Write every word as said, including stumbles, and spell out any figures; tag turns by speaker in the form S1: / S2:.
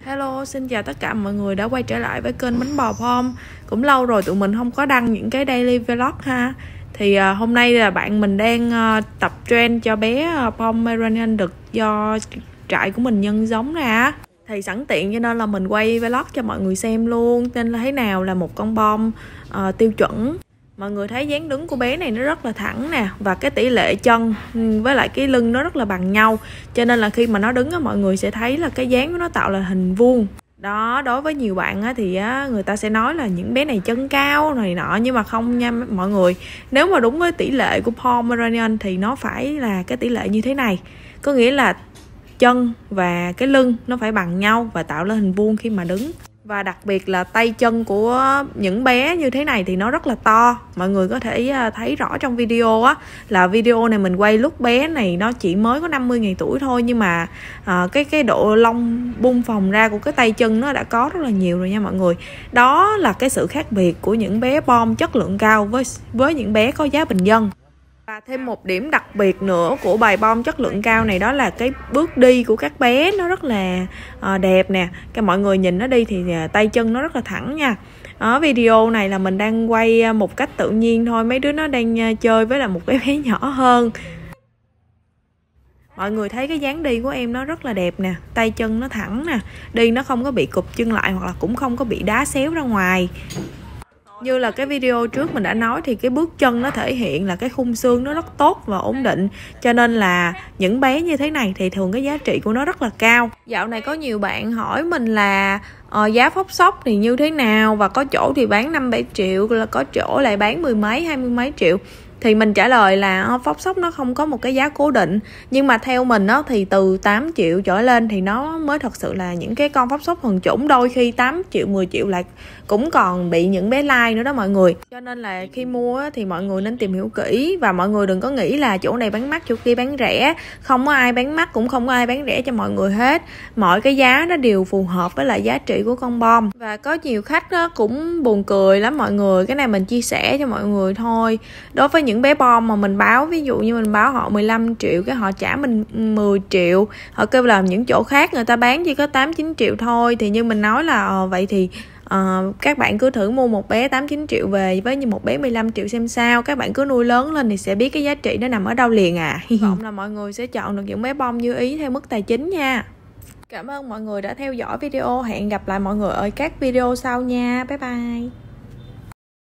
S1: Hello, xin chào tất cả mọi người đã quay trở lại với kênh Bánh Bò Pom. Cũng lâu rồi tụi mình không có đăng những cái daily vlog ha. Thì uh, hôm nay là bạn mình đang uh, tập train cho bé uh, Pomeranian đực do trại của mình nhân giống ra. Thì sẵn tiện cho nên là mình quay vlog cho mọi người xem luôn. Nên là thế nào là một con Pom uh, tiêu chuẩn. Mọi người thấy dáng đứng của bé này nó rất là thẳng nè. Và cái tỷ lệ chân với lại cái lưng nó rất là bằng nhau. Cho nên là khi mà nó đứng á, mọi người sẽ thấy là cái dáng của nó tạo là hình vuông. Đó, đối với nhiều bạn á, thì á, người ta sẽ nói là những bé này chân cao này nọ. Nhưng mà không nha mọi người. Nếu mà đúng với tỷ lệ của Pomeranian thì nó phải là cái tỷ lệ như thế này. Có nghĩa là chân và cái lưng nó phải bằng nhau và tạo lên hình vuông khi mà đứng. Và đặc biệt là tay chân của những bé như thế này thì nó rất là to. Mọi người có thể thấy rõ trong video á, là video này mình quay lúc bé này nó chỉ mới có năm mươi ngày tuổi thôi. Nhưng mà à, cái cái độ lông bung phồng ra của cái tay chân nó đã có rất là nhiều rồi nha mọi người. Đó là cái sự khác biệt của những bé Pom chất lượng cao với, với những bé có giá bình dân. Và thêm một điểm đặc biệt nữa của bài Pom chất lượng cao này, đó là cái bước đi của các bé nó rất là uh, đẹp nè. Cái mọi người nhìn nó đi thì uh, tay chân nó rất là thẳng nha. Ở video này là mình đang quay uh, một cách tự nhiên thôi. Mấy đứa nó đang uh, chơi với là một cái bé nhỏ hơn. Mọi người thấy cái dáng đi của em nó rất là đẹp nè. Tay chân nó thẳng nè. Đi nó không có bị cụp chân lại hoặc là cũng không có bị đá xéo ra ngoài. Như là cái video trước mình đã nói thì cái bước chân nó thể hiện là cái khung xương nó rất tốt và ổn định. Cho nên là những bé như thế này thì thường cái giá trị của nó rất là cao. Dạo này có nhiều bạn hỏi mình là uh, giá phóc sóc thì như thế nào. Và có chỗ thì bán năm bảy triệu, là có chỗ lại bán mười mấy, hai mươi mấy triệu. Thì mình trả lời là phóc sóc nó không có một cái giá cố định. Nhưng mà theo mình đó, thì từ tám triệu trở lên thì nó mới thật sự là những cái con phóc sóc thuần chủng. Đôi khi tám triệu, mười triệu lại cũng còn bị những bé lai nữa đó mọi người. Cho nên là khi mua thì mọi người nên tìm hiểu kỹ. Và mọi người đừng có nghĩ là chỗ này bán mắc, chỗ kia bán rẻ. Không có ai bán mắc, cũng không có ai bán rẻ cho mọi người hết. Mọi cái giá nó đều phù hợp với lại giá trị của con Pom. Và có nhiều khách đó cũng buồn cười lắm mọi người. Cái này mình chia sẻ cho mọi người thôi. Đối với những những bé Pom mà mình báo, ví dụ như mình báo họ mười lăm triệu, cái họ trả mình mười triệu, họ kêu là những chỗ khác người ta bán chỉ có tám chín triệu thôi. Thì như mình nói là ờ, vậy thì uh, các bạn cứ thử mua một bé tám chín triệu về với như một bé mười lăm triệu xem sao. Các bạn cứ nuôi lớn lên thì sẽ biết cái giá trị nó nằm ở đâu liền à. Hy vọng là mọi người sẽ chọn được những bé Pom như ý theo mức tài chính nha. Cảm ơn mọi người đã theo dõi video. Hẹn gặp lại mọi người ở các video sau nha. Bye bye.